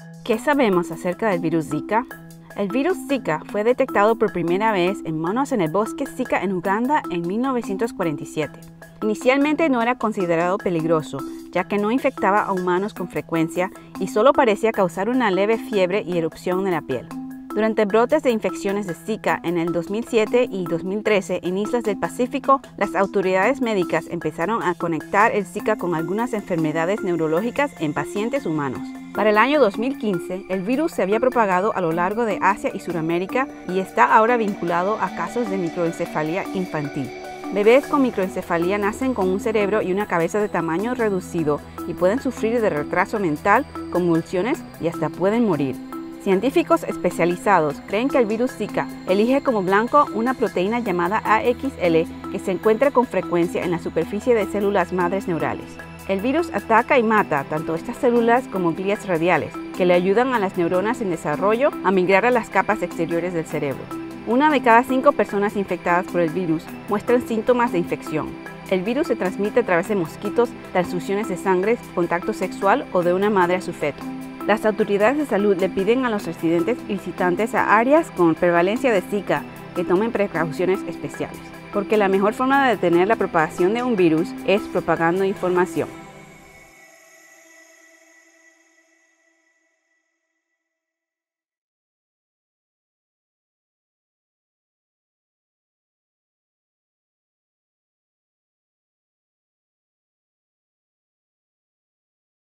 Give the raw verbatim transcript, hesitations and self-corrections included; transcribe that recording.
¿Qué sabemos acerca del virus Zika? El virus Zika fue detectado por primera vez en monos en el bosque Zika en Uganda en mil novecientos cuarenta y siete. Inicialmente no era considerado peligroso, ya que no infectaba a humanos con frecuencia y solo parecía causar una leve fiebre y erupción de la piel. Durante brotes de infecciones de Zika en el dos mil siete y dos mil trece en islas del Pacífico, las autoridades médicas empezaron a conectar el Zika con algunas enfermedades neurológicas en pacientes humanos. Para el año dos mil quince, el virus se había propagado a lo largo de Asia y Sudamérica y está ahora vinculado a casos de microencefalia infantil. Bebés con microencefalia nacen con un cerebro y una cabeza de tamaño reducido y pueden sufrir de retraso mental, convulsiones y hasta pueden morir. Científicos especializados creen que el virus Zika elige como blanco una proteína llamada A X L que se encuentra con frecuencia en la superficie de células madres neurales. El virus ataca y mata tanto estas células como glías radiales, que le ayudan a las neuronas en desarrollo a migrar a las capas exteriores del cerebro. Una de cada cinco personas infectadas por el virus muestran síntomas de infección. El virus se transmite a través de mosquitos, transfusiones de sangre, contacto sexual o de una madre a su feto. Las autoridades de salud le piden a los residentes y visitantes a áreas con prevalencia de Zika que tomen precauciones especiales, porque la mejor forma de detener la propagación de un virus es propagando información.